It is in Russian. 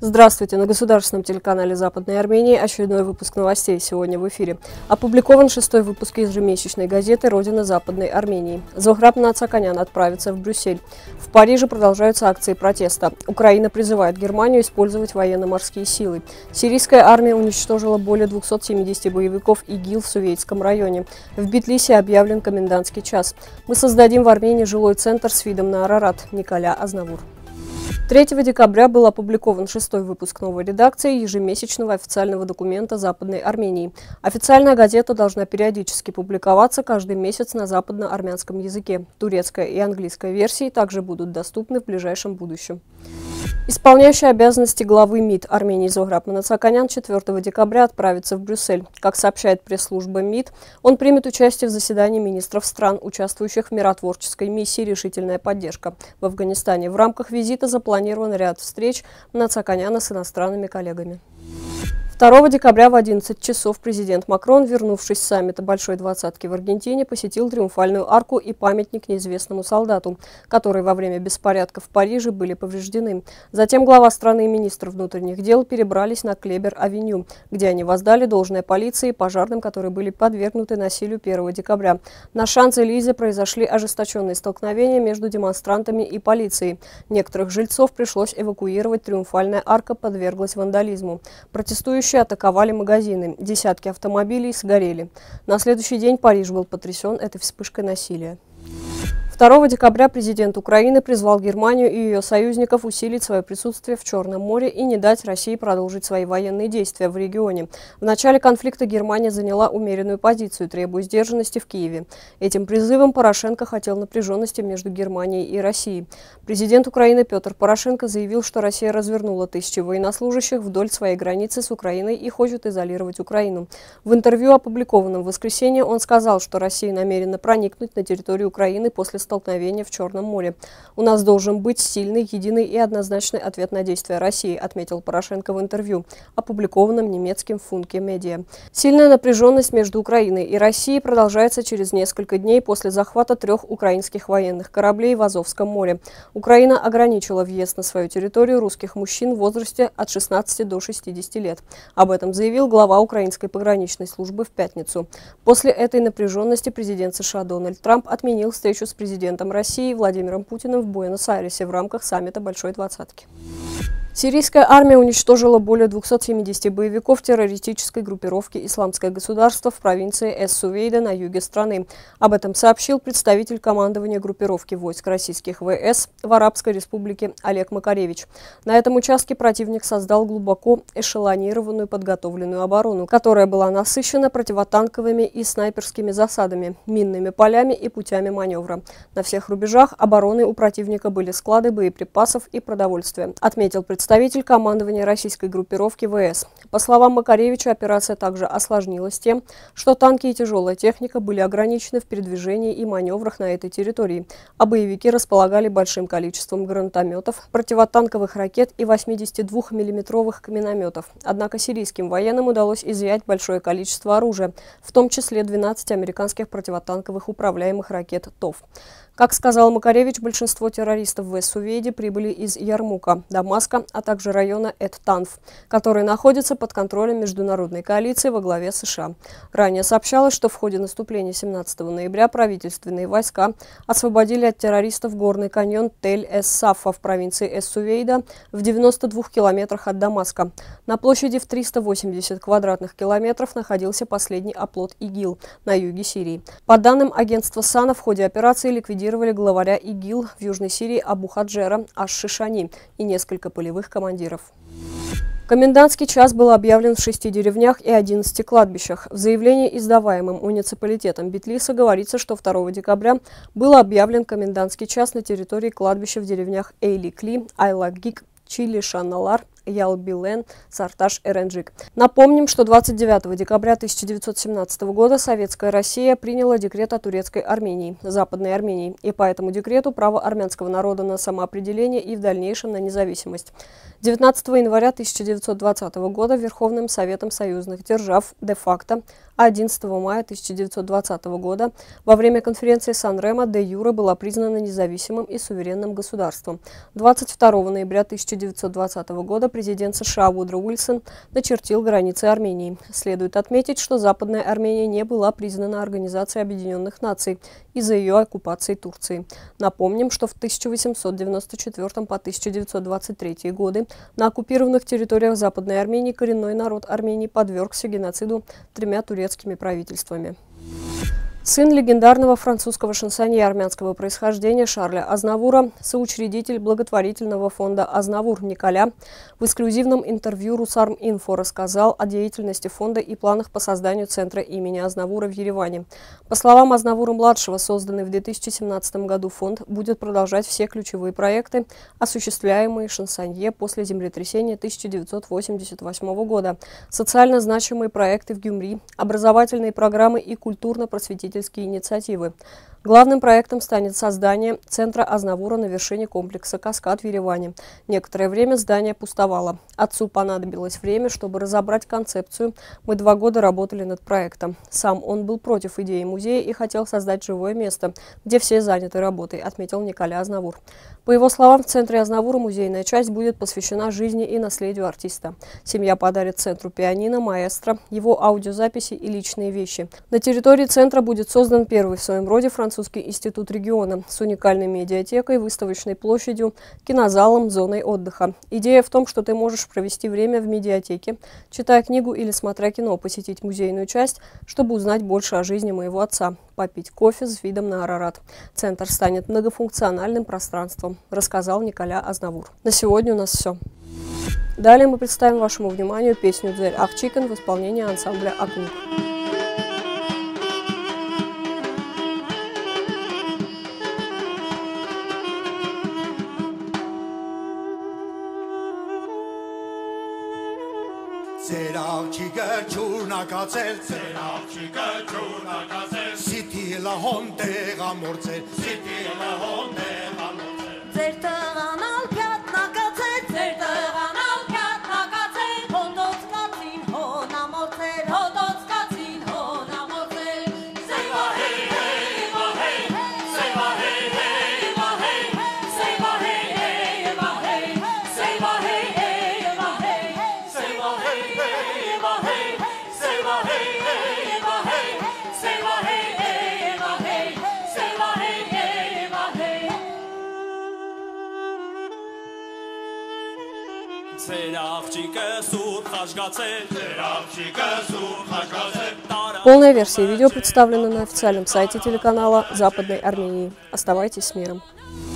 Здравствуйте! На государственном телеканале Западной Армении очередной выпуск новостей сегодня в эфире. Опубликован 6-й выпуск ежемесячной газеты «Родина Западной Армении». Зохраб Нацаканян отправится в Брюссель. В Париже продолжаются акции протеста. Украина призывает Германию использовать военно-морские силы. Сирийская армия уничтожила более 270 боевиков ИГИЛ в Сувейтском районе. В Битлисе объявлен комендантский час. Мы создадим в Армении жилой центр с видом на Арарат. Николя Азнавур. 3 декабря был опубликован 6-й выпуск новой редакции ежемесячного официального документа Западной Армении. Официальная газета должна периодически публиковаться каждый месяц на западно-армянском языке. Турецкая и английская версии также будут доступны в ближайшем будущем. Исполняющий обязанности главы МИД Армении Зохраб Нацаканян 4 декабря отправится в Брюссель. Как сообщает пресс-служба МИД, он примет участие в заседании министров стран, участвующих в миротворческой миссии «Решительная поддержка». В Афганистане в рамках визита запланирован ряд встреч Нацаканяна с иностранными коллегами. 2 декабря в 11 часов президент Макрон, вернувшись с саммита Большой Двадцатки в Аргентине, посетил Триумфальную арку и памятник неизвестному солдату, которые во время беспорядков в Париже были повреждены. Затем глава страны и министр внутренних дел перебрались на Клебер-авеню, где они воздали должное полиции и пожарным, которые были подвергнуты насилию 1 декабря. На Шанс-Элизе произошли ожесточенные столкновения между демонстрантами и полицией. Некоторых жильцов пришлось эвакуировать, Триумфальная арка подверглась вандализму. Протестующие атаковали магазины, десятки автомобилей сгорели. На следующий день Париж был потрясен этой вспышкой насилия. 2 декабря президент Украины призвал Германию и ее союзников усилить свое присутствие в Черном море и не дать России продолжить свои военные действия в регионе. В начале конфликта Германия заняла умеренную позицию, требуя сдержанности в Киеве. Этим призывом Порошенко хотел напряженности между Германией и Россией. Президент Украины Петр Порошенко заявил, что Россия развернула тысячи военнослужащих вдоль своей границы с Украиной и хочет изолировать Украину. В интервью, опубликованном в воскресенье, он сказал, что Россия намерена проникнуть на территорию Украины после столкновения в Черном море. «У нас должен быть сильный, единый и однозначный ответ на действия России», отметил Порошенко в интервью, опубликованном немецким Funke Media. Сильная напряженность между Украиной и Россией продолжается через несколько дней после захвата 3 украинских военных кораблей в Азовском море. Украина ограничила въезд на свою территорию русских мужчин в возрасте от 16 до 60 лет. Об этом заявил глава украинской пограничной службы в пятницу. После этой напряженности президент США Дональд Трамп отменил встречу с президентом России Владимиром Путиным в Буэнос-Айресе в рамках саммита Большой Двадцатки. Сирийская армия уничтожила более 270 боевиков террористической группировки «Исламское государство» в провинции Эс-Сувейда на юге страны. Об этом сообщил представитель командования группировки войск российских ВС в Арабской республике Олег Макаревич. На этом участке противник создал глубоко эшелонированную подготовленную оборону, которая была насыщена противотанковыми и снайперскими засадами, минными полями и путями маневра. На всех рубежах обороны у противника были склады боеприпасов и продовольствия, отметил представитель командования российской группировки ВС. По словам Макаревича, операция также осложнилась тем, что танки и тяжелая техника были ограничены в передвижении и маневрах на этой территории, а боевики располагали большим количеством гранатометов, противотанковых ракет и 82-миллиметровых минометов. Однако сирийским военным удалось изъять большое количество оружия, в том числе 12 американских противотанковых управляемых ракет ТОВ. Как сказал Макаревич, большинство террористов в Эс-Сувейде прибыли из Ярмука, Дамаска, а также района Эт-Танф, который находится под контролем международной коалиции во главе США. Ранее сообщалось, что в ходе наступления 17 ноября правительственные войска освободили от террористов горный каньон Тель-эс-Сафа в провинции Эс-Сувейда в 92 километрах от Дамаска. На площади в 380 квадратных километров находился последний оплот ИГИЛ на юге Сирии. По данным агентства САНА, в ходе операции ликвидировали главаря ИГИЛ в Южной Сирии Абу Хаджера Аш-Шишани и несколько полевых командиров. Комендантский час был объявлен в 6 деревнях и 11 кладбищах. В заявлении, издаваемом муниципалитетом Битлиса, говорится, что 2 декабря был объявлен комендантский час на территории кладбища в деревнях Эйли-Кли, Айлагик, Чили-Шаналар, Ялбилен, Сарташ, Эренджик. Напомним, что 29 декабря 1917 года Советская Россия приняла декрет о турецкой Армении, Западной Армении, и по этому декрету право армянского народа на самоопределение и в дальнейшем на независимость. 19 января 1920 года Верховным Советом союзных держав де-факто, а 11 мая 1920 года во время конференции Сан-Ремо де-юре была признана независимым и суверенным государством. 22 ноября 1920 года президент США Вудро Уильсон начертил границы Армении. Следует отметить, что Западная Армения не была признана Организацией Объединенных Наций из-за ее оккупации Турции. Напомним, что в 1894 по 1923 годы на оккупированных территориях Западной Армении коренной народ Армении подвергся геноциду 3 турецкими правительствами. Сын легендарного французского шансонье армянского происхождения Шарля Азнавура, соучредитель благотворительного фонда «Азнавур» Николя, в эксклюзивном интервью «Русарм-Инфо» рассказал о деятельности фонда и планах по созданию центра имени Азнавура в Ереване. По словам Азнавура-младшего, созданный в 2017 году фонд будет продолжать все ключевые проекты, осуществляемые шансонье после землетрясения 1988 года, социально значимые проекты в Гюмри, образовательные программы и культурно-просветительные инициативы. Главным проектом станет создание центра Азнавура на вершине комплекса «Каскад» в Ереване. Некоторое время здание пустовало. Отцу понадобилось время, чтобы разобрать концепцию. Мы 2 года работали над проектом. Сам он был против идеи музея и хотел создать живое место, где все заняты работой, отметил Николя Азнавур. По его словам, в центре Азнавура музейная часть будет посвящена жизни и наследию артиста. Семья подарит центру пианино, маэстро, его аудиозаписи и личные вещи. На территории центра будет создан первый в своем роде французский институт региона с уникальной медиатекой, выставочной площадью, кинозалом, зоной отдыха. Идея в том, что ты можешь провести время в медиатеке, читая книгу или смотря кино, посетить музейную часть, чтобы узнать больше о жизни моего отца, попить кофе с видом на Арарат. Центр станет многофункциональным пространством, рассказал Николя Азнавур. На сегодня у нас все. Далее мы представим вашему вниманию песню «Дзель Ахчикен» в исполнении ансамбля «Акнук». Полная версия видео представлена на официальном сайте телеканала Западной Армении. Оставайтесь с миром.